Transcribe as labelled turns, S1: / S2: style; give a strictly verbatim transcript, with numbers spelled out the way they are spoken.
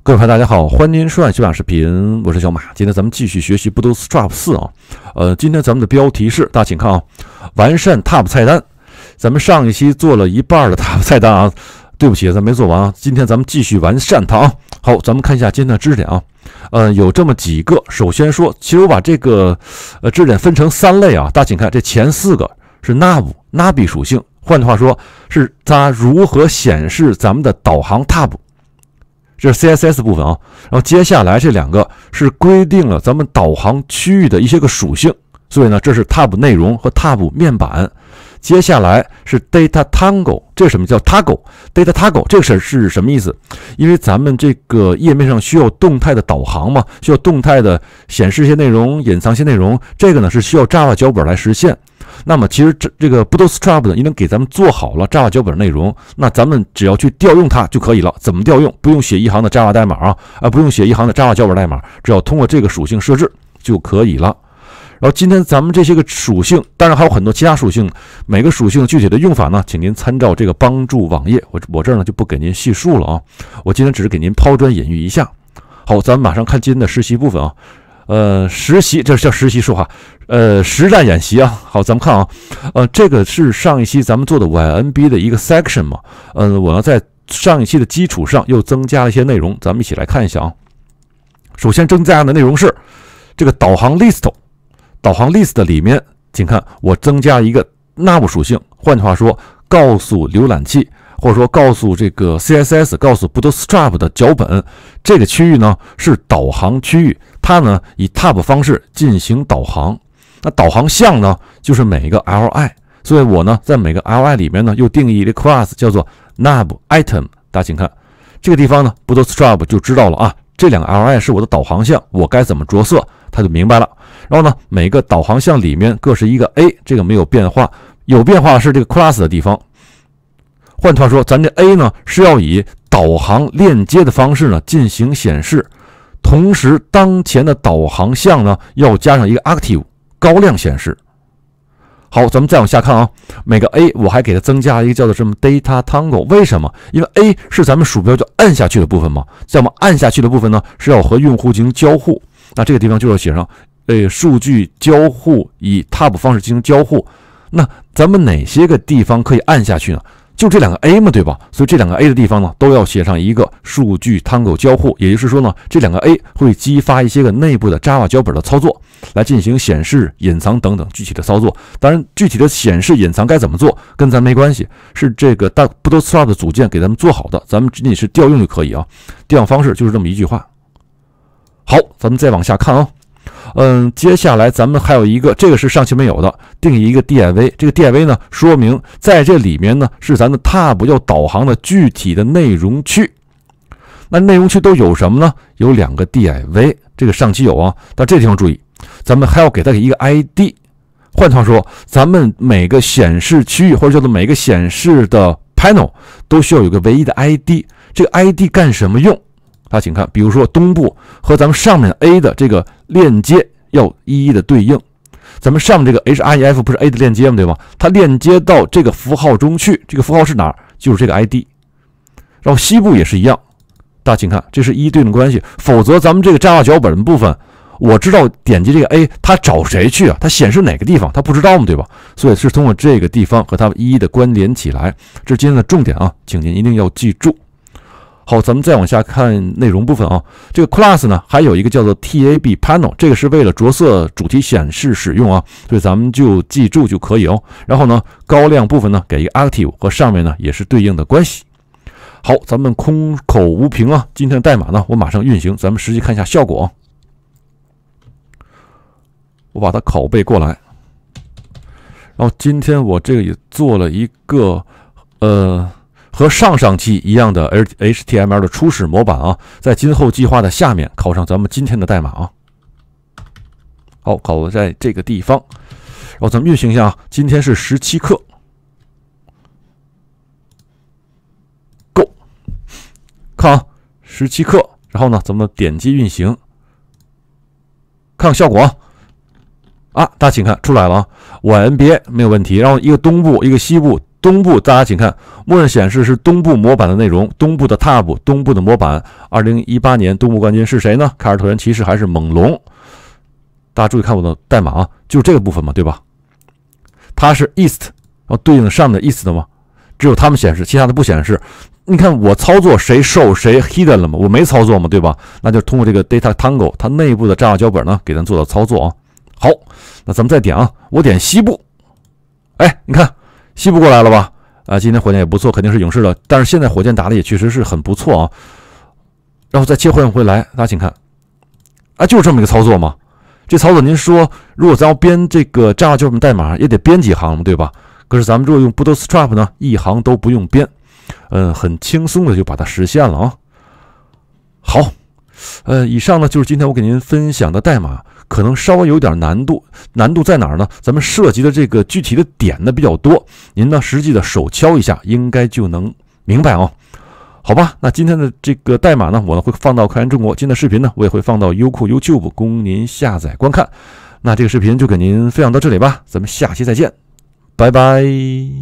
S1: 各位朋友，大家好，欢迎收看修养视频，我是小马。今天咱们继续学习 Bootstrap 四啊。呃，今天咱们的标题是，大家请看啊，完善 Tab 菜单。咱们上一期做了一半的 Tab 菜单啊，对不起，咱没做完啊。今天咱们继续完善它啊。好，咱们看一下今天的知识点啊。呃，有这么几个。首先说，其实我把这个呃知识点分成三类啊。大家请看，这前四个是 Nav Navi 属性，换句话说，是它如何显示咱们的导航 Tab。这是 C S S 部分啊，然后接下来这两个是规定了咱们导航区域的一些个属性，所以呢，这是 Tab 内容和 Tab 面板。接下来是 Data Toggle， 这是什么叫 Toggle？Data Toggle 这个事是什么意思？因为咱们这个页面上需要动态的导航嘛，需要动态的显示一些内容、隐藏一些内容，这个呢是需要 Java 脚本来实现。那么其实这这个 Bootstrap 呢，已经给咱们做好了 Java 脚本内容，那咱们只要去调用它就可以了。怎么调用？不用写一行的 Java 代码啊，啊，不用写一行的 Java 脚本代码，只要通过这个属性设置就可以了。然后今天咱们这些个属性，当然还有很多其他属性，每个属性具体的用法呢，请您参照这个帮助网页，我我这儿呢就不给您细述了啊。我今天只是给您抛砖引玉一下。好，咱们马上看今天的实习部分啊。呃，实习，这是叫实习说话，呃，实战演习啊。好，咱们看啊，呃，这个是上一期咱们做的 Y N B 的一个 section 嘛。呃，我呢在上一期的基础上又增加了一些内容，咱们一起来看一下啊。首先增加的内容是这个导航 list， 导航 list 里面，请看我增加一个 Nav 属性，换句话说，告诉浏览器。或者说告诉这个 C S S， 告诉 Bootstrap 的脚本，这个区域呢是导航区域，它呢以 Tab 方式进行导航。那导航项呢就是每一个 L I， 所以我呢在每个 L I 里面呢又定义一个 class 叫做 Nav Item。大家请看这个地方呢 ，Bootstrap 就知道了啊，这两个 L I 是我的导航项，我该怎么着色，它就明白了。然后呢，每个导航项里面各是一个 A， 这个没有变化，有变化是这个 class 的地方。换句话说，咱这 A 呢是要以导航链接的方式呢进行显示，同时当前的导航项呢要加上一个 active 高亮显示。好，咱们再往下看啊，每个 A 我还给它增加一个叫做什么 Data Toggle， 为什么？因为 A 是咱们鼠标就按下去的部分嘛，在我们按下去的部分呢是要和用户进行交互，那这个地方就要写上，呃，数据交互以 Tab 方式进行交互。那咱们哪些个地方可以按下去呢？就这两个 A 嘛，对吧？所以这两个 A 的地方呢，都要写上一个数据 Toggle 交互，也就是说呢，这两个 A 会激发一些个内部的 Java 脚本的操作，来进行显示、隐藏等等具体的操作。当然，具体的显示、隐藏该怎么做，跟咱没关系，是这个 Bootstrap 的组件给咱们做好的，咱们仅仅是调用就可以啊。调用方式就是这么一句话。好，咱们再往下看啊。嗯，接下来咱们还有一个，这个是上期没有的，定义一个 D I V。这个 D I V 呢，说明在这里面呢是咱的 Tab 要导航的具体的内容区。那内容区都有什么呢？有两个 D I V， 这个上期有啊，但这地方注意，咱们还要给它一个 I D。换句话说，咱们每个显示区域或者叫做每个显示的 panel 都需要有个唯一的 I D。这个 I D 干什么用？大家请看，比如说东部和咱们上面 A 的这个链接要一一的对应。咱们上面这个 href 不是 A 的链接吗？对吧？它链接到这个符号中去，这个符号是哪儿？就是这个 I D。然后西部也是一样，大家请看，这是一对应的关系。否则咱们这个 Java 脚本的部分，我知道点击这个 A， 它找谁去啊？它显示哪个地方？它不知道吗？对吧？所以是通过这个地方和它一一的关联起来。这是今天的重点啊，请您一定要记住。好，咱们再往下看内容部分啊。这个 class 呢，还有一个叫做 Tab Panel， 这个是为了着色主题显示使用啊，所以咱们就记住就可以哦。然后呢，高亮部分呢给一个 active， 和上面呢也是对应的关系。好，咱们空口无凭啊，今天的代码呢，我马上运行，咱们实际看一下效果。我把它拷贝过来，然后今天我这个也做了一个呃。和上上期一样的 H T M L 的初始模板啊，在今后计划的下面拷上咱们今天的代码啊。好，拷在这个地方，然后咱们运行一下啊。今天是十七课，够，看啊，十七课，然后呢，咱们点击运行，看看效果啊。啊，大家请看出来了啊 ，Y N B A 没有问题，然后一个东部，一个西部。 东部大家请看，默认显示是东部模板的内容，东部的 tab， 东部的模板。二零一八年东部冠军是谁呢？凯尔特人骑士还是猛龙？大家注意看我的代码啊，就是这个部分嘛，对吧？它是 east， 然后对应的上面的 east 的吗？只有他们显示，其他的不显示。你看我操作谁受谁 hidden 了吗？我没操作嘛，对吧？那就通过这个 data tangle 它内部的 Java 脚本呢，给咱做到操作啊。好，那咱们再点啊，我点西部，哎，你看西部过来了吧？啊，今天火箭也不错，肯定是勇士的，但是现在火箭打的也确实是很不错啊。然后再切换回来，大家请看，啊，就是这么一个操作嘛。这操作您说，如果咱要编这个 Java 脚本代码，也得编几行嘛，对吧？可是咱们如果用 Bootstrap 呢，一行都不用编，嗯，很轻松的就把它实现了啊。好，呃，以上呢就是今天我给您分享的代码，可能稍微有点难度，难度在哪儿呢？咱们涉及的这个具体的点呢比较多，您呢实际的手敲一下，应该就能明白哦。好吧，那今天的这个代码呢，我呢会放到开源中国，今天的视频呢，我也会放到优酷 YouTube 供您下载观看。那这个视频就给您分享到这里吧，咱们下期再见，拜拜。